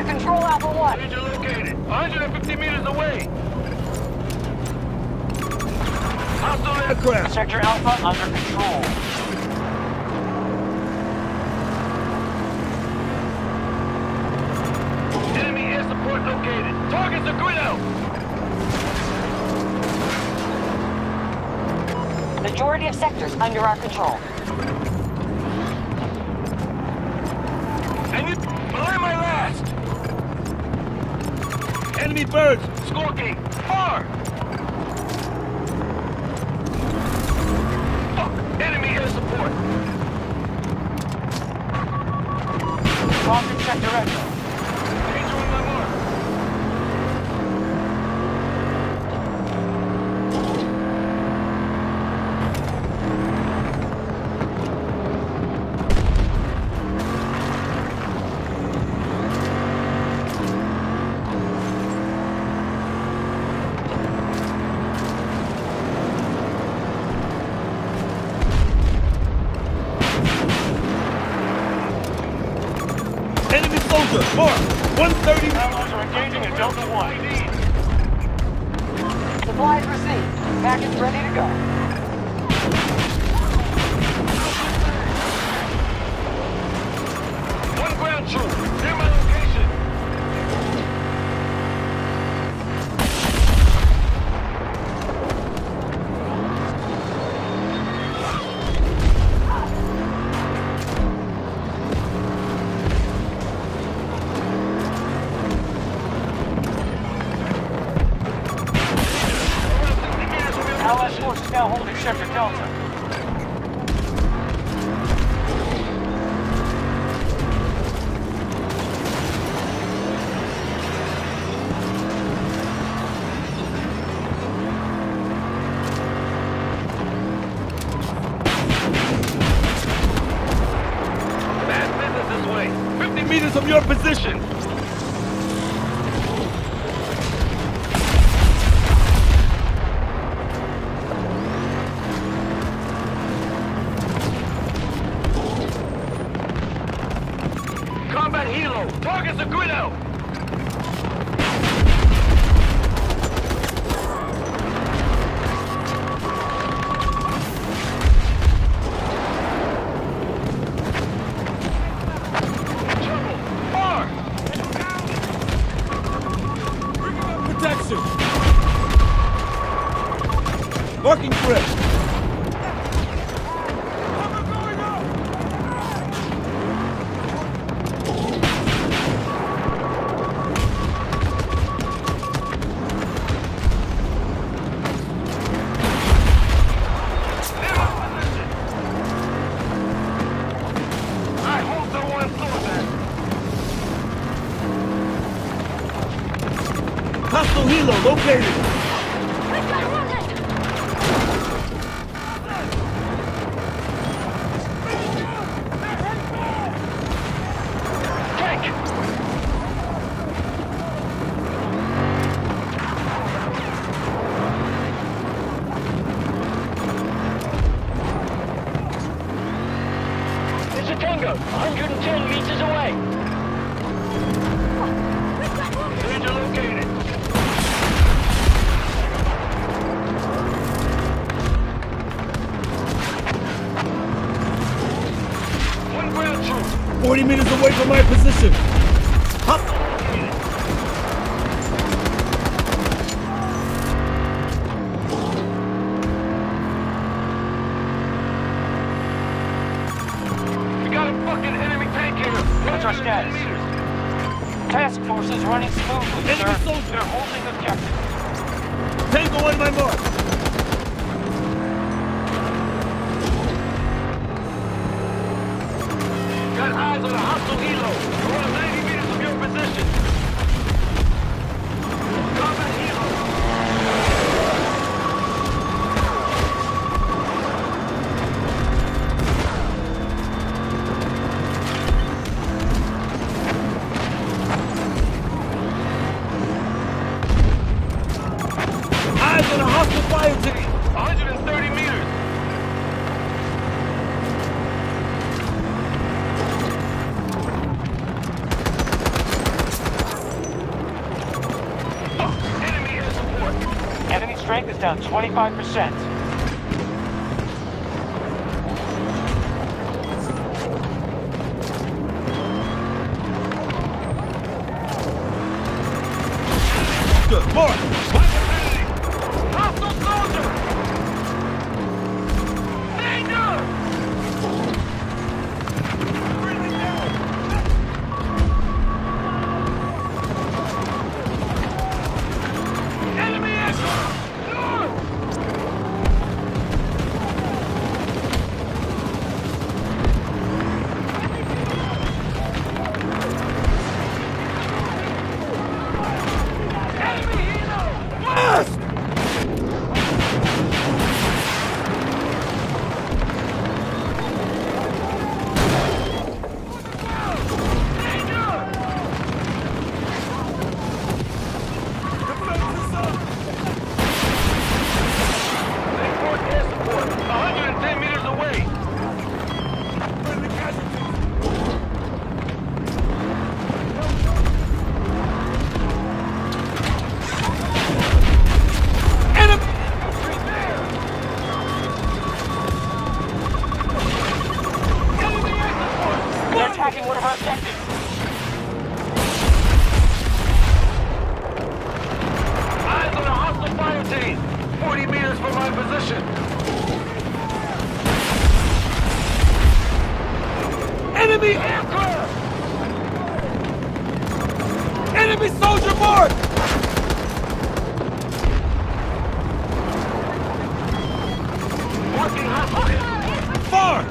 to control Alpha 1. Danger located. 150 meters away. Hostile aircraft. Sector Alpha under control. Enemy air support located. Targets are grid out. Majority of sectors under our control. And you belay my last. Enemy birds. Skulking. Far. Fuck. Enemy air support. Falcon sector Echo. Danger on my mark. Enemy soldier, mark! 130. Allies are engaging in Delta 1. Supplies received. Package ready to go. One ground troop. Near my location. Allied forces now holding sector Delta. Bad business this way. 50 meters from your position. Combat helo. Targets are grid out. Trouble. Far. Protection. Marking threat. Near my position. I hope no one saw that. Hostile helo located. Tank. It's a Tango, 110 meters away. Danger located. One ground troop. 40 meters away from my position. Hop. We got a fucking enemy tank here. What's our status? Task force is running smoothly, Enemy sir. soldier. They're holding objectives. Tango on my mark. Got eyes on a hostile helo. Around 90 meters from your position. Combat helo. Eyes on a hostile fire team. 130 meters. down 25%. Good. Mark! Hostile soldier! Danger! Enemy aircraft! North! Enemy helo! Blast! Report air support. 110 meters away. Enemy! They're attacking one of our objectives. Eyes on a hostile fire team. 40 meters from my position. Enemy! Aircraft! Enemy soldier mark! Working hostile. Far!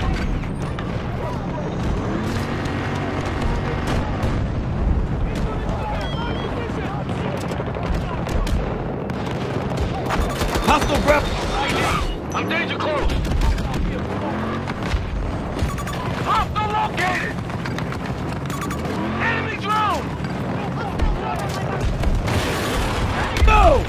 Hostile rep! I'm danger close. Hostile located. Enemy drone. No!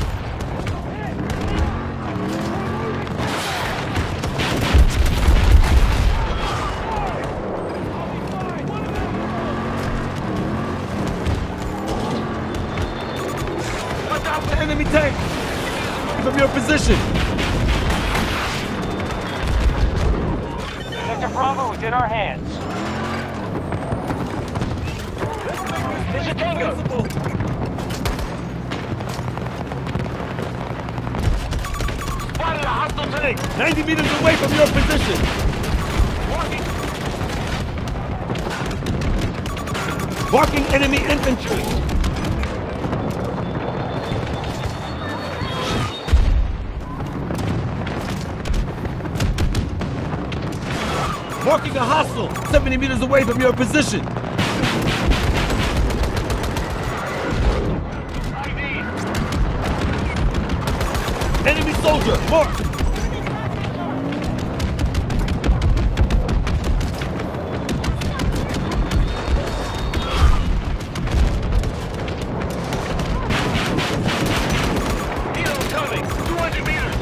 Watch out for Enemy tank! From your position! Sector Bravo is in our hands. This is Tango. Spotted a hostile tank. 90 meters away from your position! Walking. Marking enemy infantry! Marking a hostile 70 meters away from your position! Enemy soldier, mark! Helo coming. 200 meters.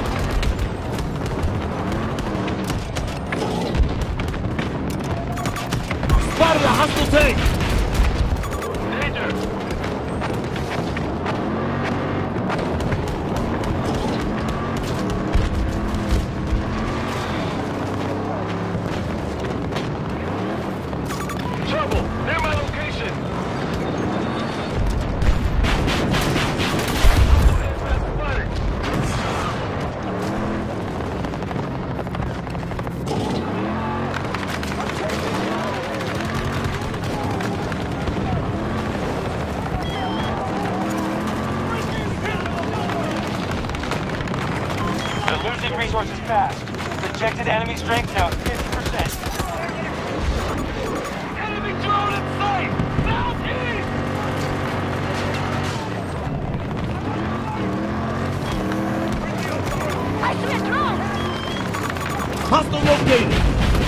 Spotted a hostile tank! Danger. Trouble. Near my location. Spotted. They're losing resources fast. Projected enemy strength now 50%. Enemy drone in sight. Southeast. I see a drone! Hostile located!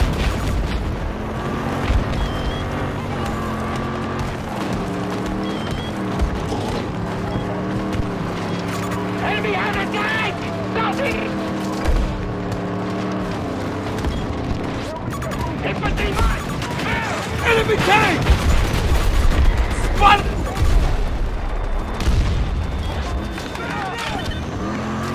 Enemy on the tank. Southeast. Infantry line. Enemy tank! Spotted!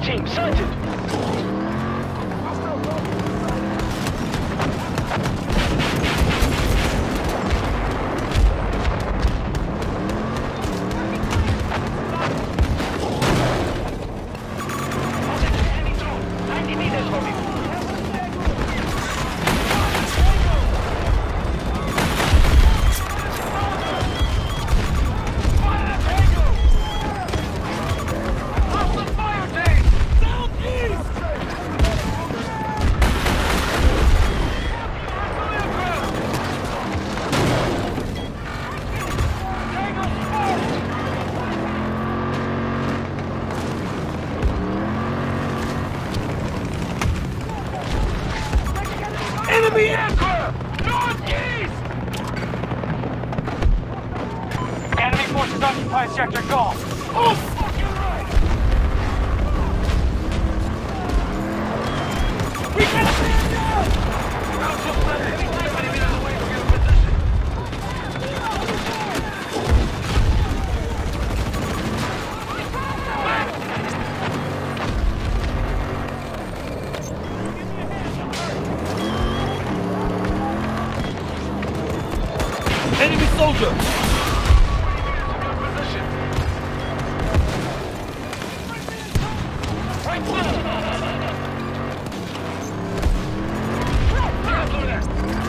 team sighted. Enemy drone, 90 meters from you. Enemy Aircraft! Northeast! Enemy forces occupy sector Golf. Oh! Fucking right! We got a man down! Ground troops left 20 meters away from your position. Enemy soldier! Position. Right foot! Cancel that!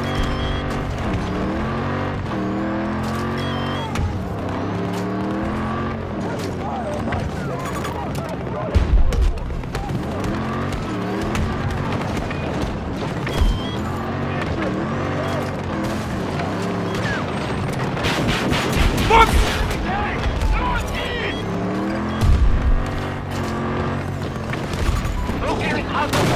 Fuck! Northeast! Locating hostile.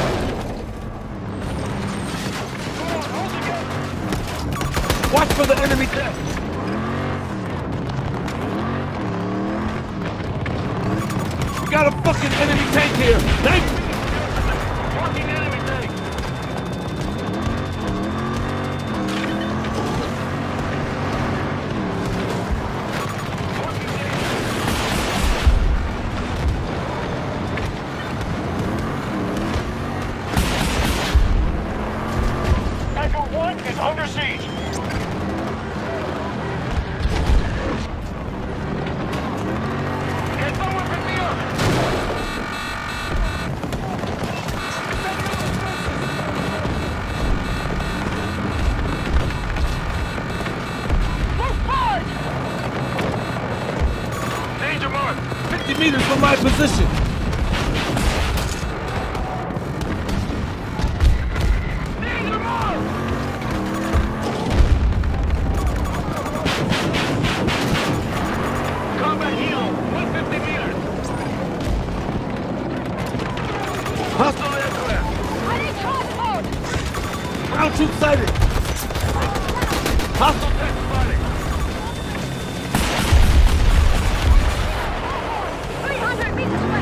Hold again. Watch for the enemy tank! We got a fucking enemy tank here! Tank! Marking enemy tank. Echo 1 is under siege. Get someone pick me up. Danger mark. 50 meters from my position! Danger mark. Combat helo, 150 meters. Hostile aircraft. Ground troop sighted! Hostile Tank spotted. 300 meters away.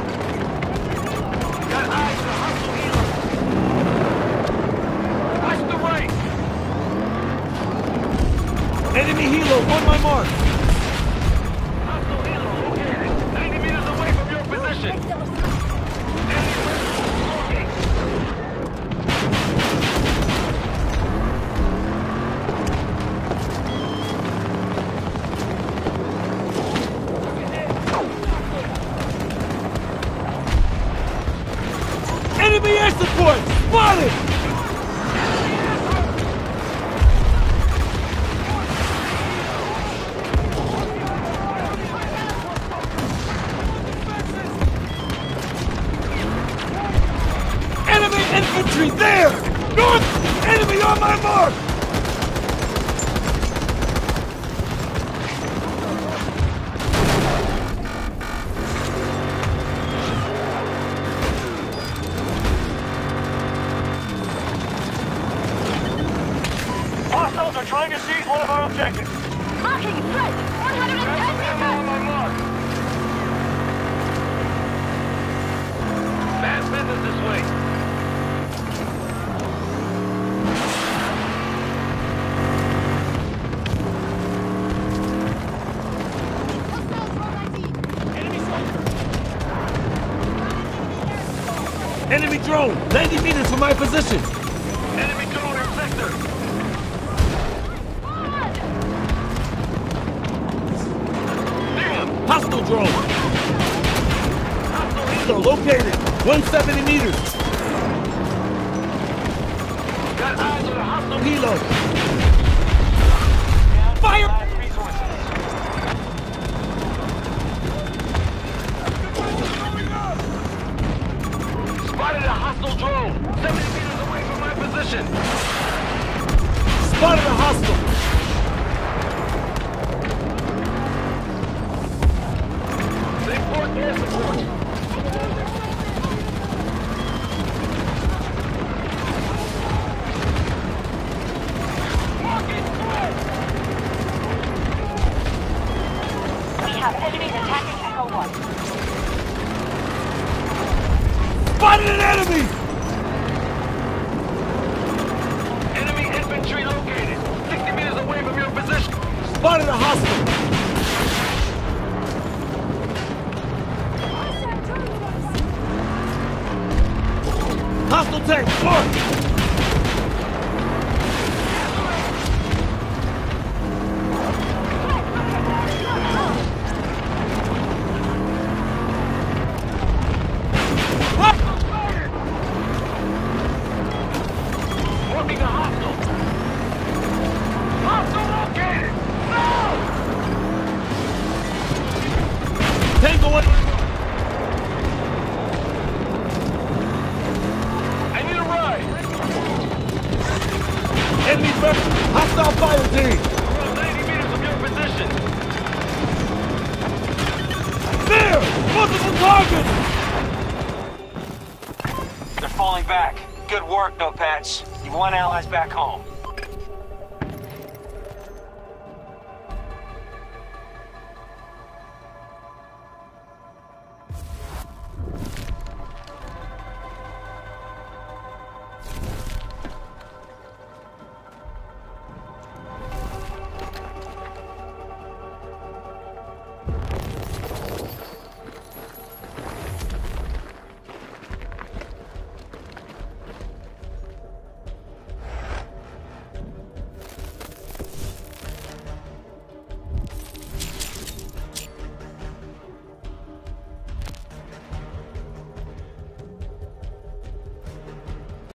Got eyes on a hostile helo. Watch the right. enemy helo on my mark! Hostile helo located 90 meters away from your position. Enemy looking. Enemy air support! Spotted! Enemy infantry there! North! Enemy on my mark! Hostiles are trying to seize one of our objectives. Marking threat. 110 Ammo on meters. my mark. Bad business this way. Enemy drone, 90 meters from my position. Enemy drone in sector. Damn! Hostile drone. Hostile So located, 170 meters. got eyes on a hostile Helo. Down to Fire! last resources. Spotted a hostile drone. 70 meters away from my position. Spotted a hostile. They report air support. We have enemies attacking Echo 1. Spotted an enemy. Enemy infantry located. 60 meters away from your position. Spotted a hostile. Hostile tank, marked. Working a hostile. Hostile located. No! Tango one. I need a ride. Enemy pressure. Hostile fire team. We're 90 meters from your position. There! Multiple targets! They're falling back. Good work, No Patch. You won allies back home.